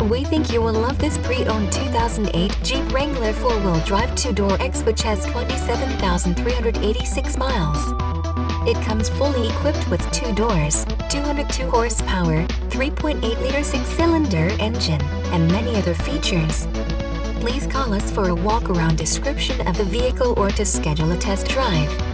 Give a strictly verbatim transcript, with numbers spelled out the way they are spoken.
We think you will love this pre-owned two thousand eight Jeep Wrangler four-wheel drive two-door X, which has twenty-seven thousand three hundred eighty-six miles. It comes fully equipped with two doors, two hundred two horsepower, three point eight liter six-cylinder engine, and many other features. Please call us for a walk-around description of the vehicle or to schedule a test drive.